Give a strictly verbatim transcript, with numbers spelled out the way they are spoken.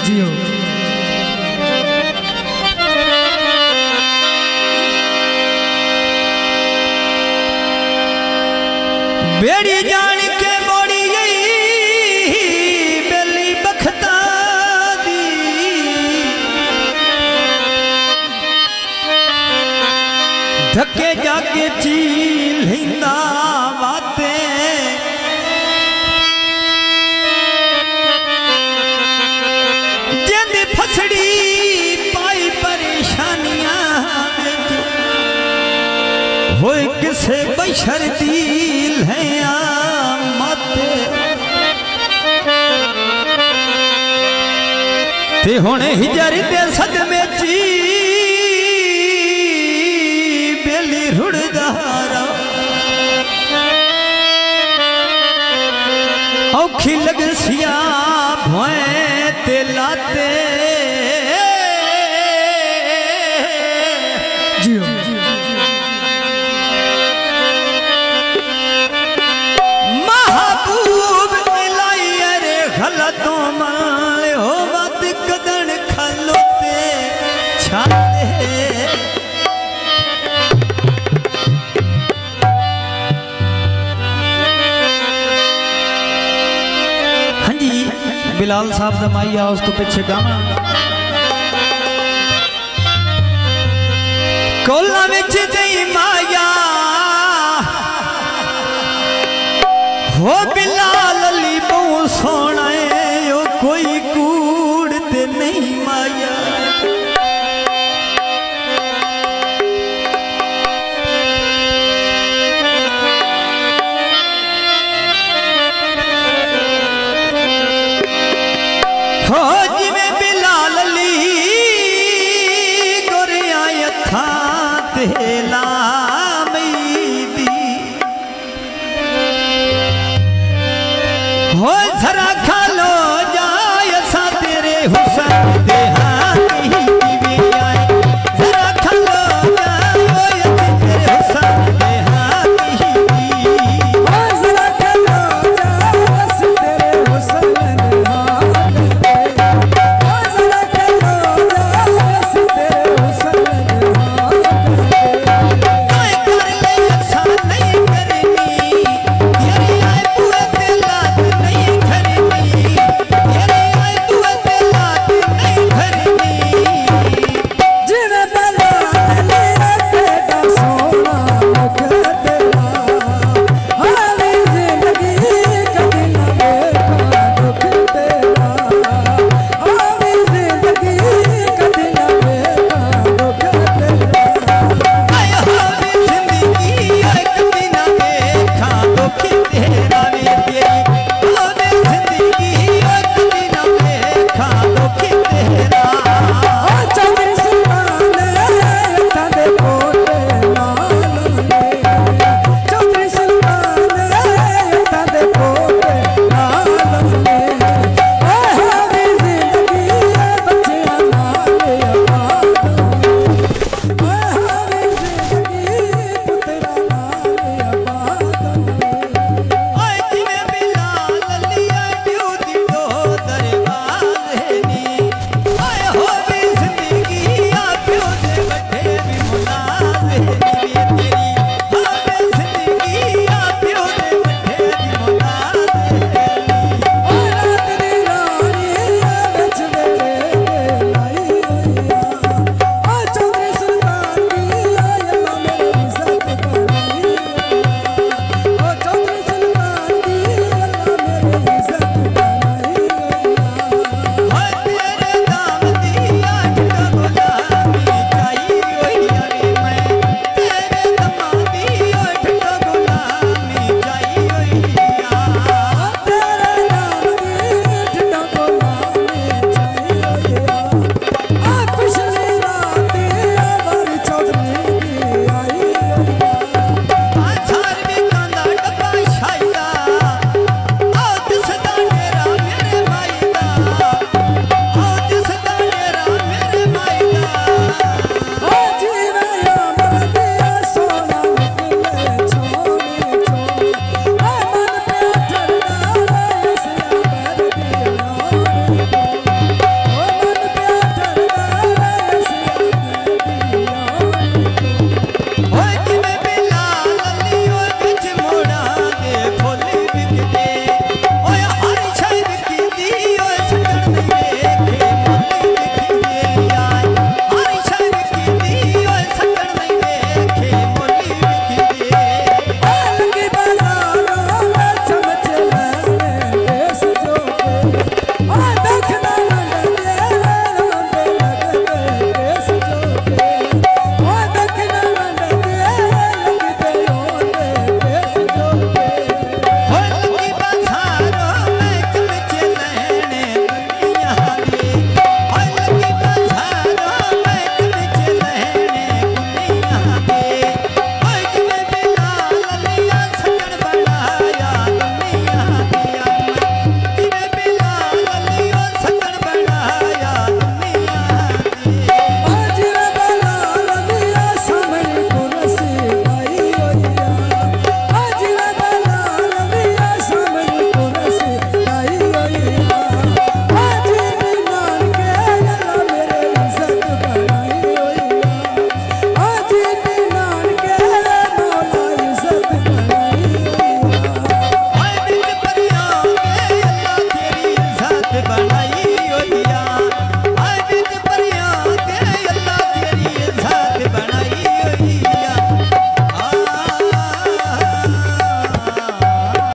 जियो बेड़ी जान के बोड़ी गई बेली बखता दी धक्के जाके चील हिंदा बाते जिंदी फसड़ी पाई परेशानियां होए किसे बशर दिल है माते ते होने हिजर दे सदमे ची बेली रुड़दारा औखी लग सिया भोए ते लाते जियो तो माले हो बात कदन खलोते छाते हाँ जी बिलाल साहब का माई आ उस तो पीछे गाना कोला विच जई माया हो बिलाल अली बहु सोना कोई कूड़ ते नहीं माया हो जिमें बिलाल अली गोरिया यथा तेला दी हो जरा खालो बना